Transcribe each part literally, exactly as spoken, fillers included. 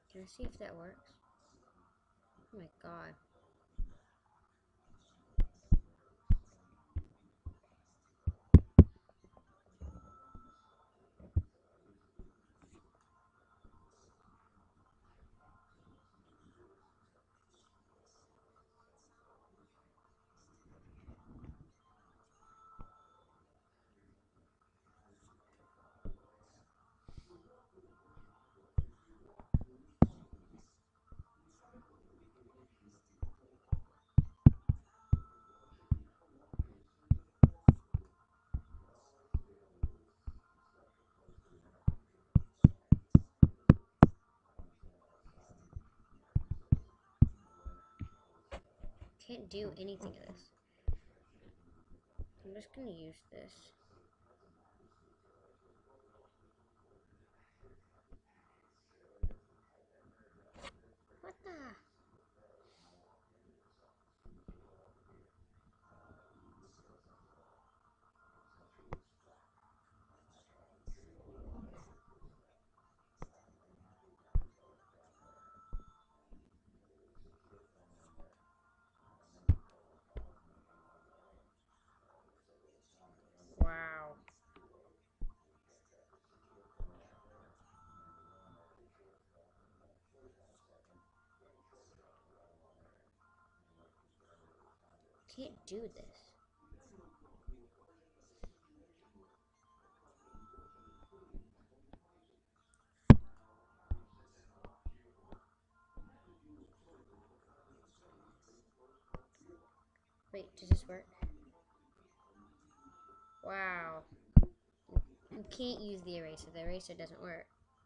Can I see if that works? Oh my god. Can't do anything of this. I'm just gonna use this. What the? Wow. Can't do this. Wait, does this work? Wow. You can't use the eraser. The eraser doesn't work.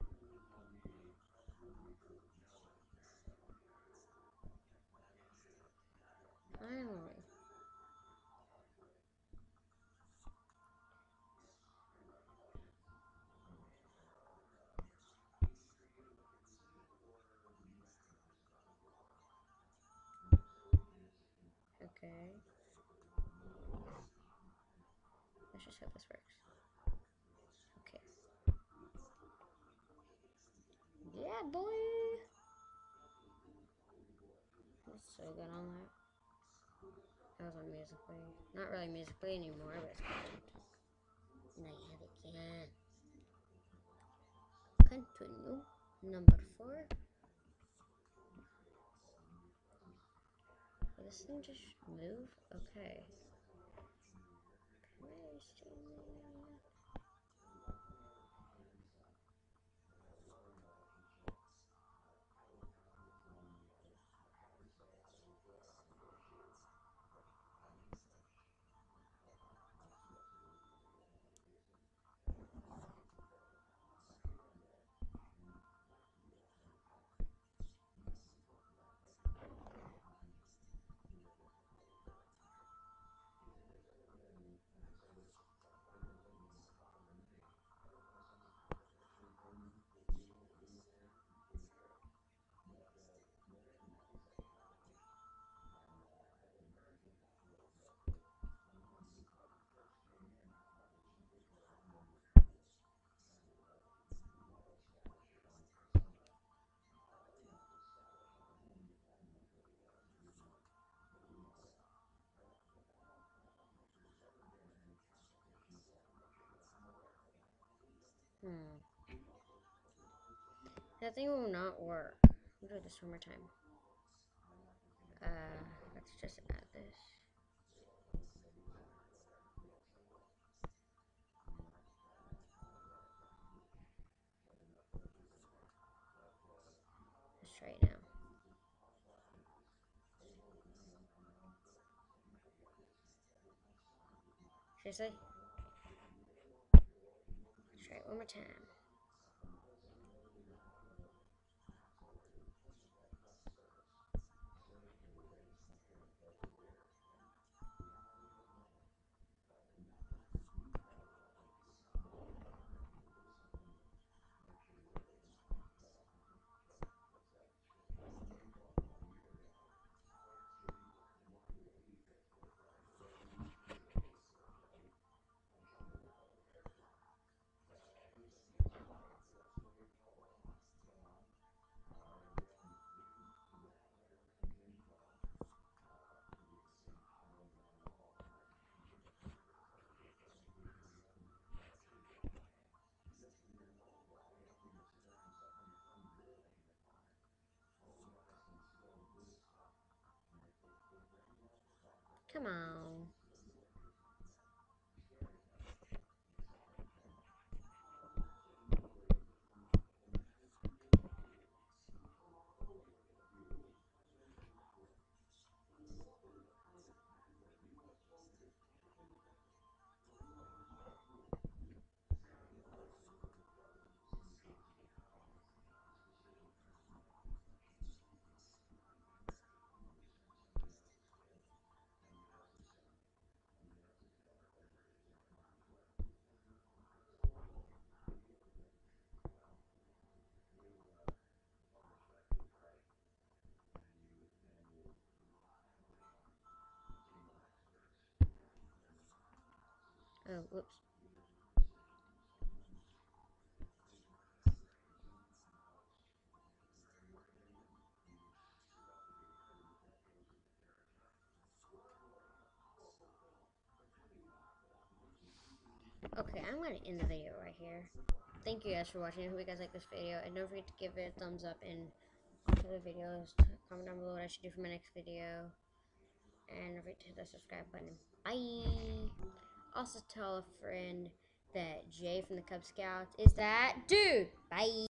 Finally. Okay. Let's just hope this works. Okay. Yeah, boy. That's so good on that. That was on Musically. Not really Musically anymore, but it's content. And I have it again. Continue. Number four. Will this thing just move? Okay. Hmm. That thing will not work. We'll do this one more time. Uh, let's just add this. Let's try it now. Seriously? Let's try it one more time. Come on. Oh, whoops. Okay, I'm gonna end the video right here. Thank you guys for watching. I hope you guys like this video. And don't forget to give it a thumbs up and also the videos. Comment down below what I should do for my next video. And don't forget to hit the subscribe button. Bye! Also tell a friend that Jay from the Cub Scouts is that dude. Bye!